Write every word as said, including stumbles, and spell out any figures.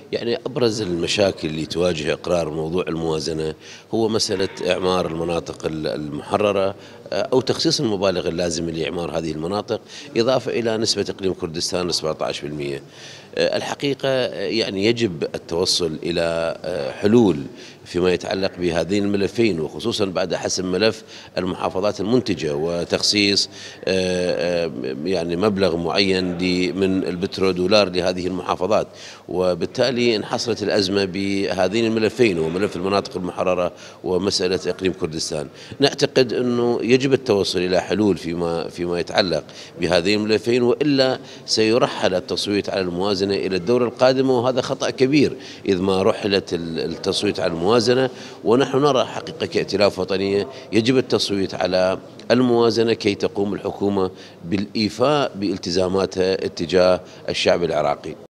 يعني أبرز المشاكل اللي تواجه إقرار موضوع الموازنة هو مسألة إعمار المناطق المحررة أو تخصيص المبالغ اللازمة لإعمار هذه المناطق، إضافة إلى نسبة إقليم كردستان سبعة عشر بالمئة. الحقيقة يعني يجب التوصل إلى حلول فيما يتعلق بهذين الملفين، وخصوصا بعد حسم ملف المحافظات المنتجة وتخصيص يعني مبلغ معين من البترو دولار لهذه المحافظات، وبالتالي انحصرت الأزمة بهذين الملفين، وملف المناطق المحررة ومسألة إقليم كردستان. نعتقد أنه يجب التوصل إلى حلول فيما فيما يتعلق بهذين الملفين، وإلا سيرحل التصويت على الموازنة إلى الدورة القادمة، وهذا خطأ كبير إذ ما رحلت التصويت على الموازنة. ونحن نرى حقيقة كائتلاف وطنية يجب التصويت على الموازنة كي تقوم الحكومة بالإيفاء بالتزاماتها اتجاه الشعب العراقي.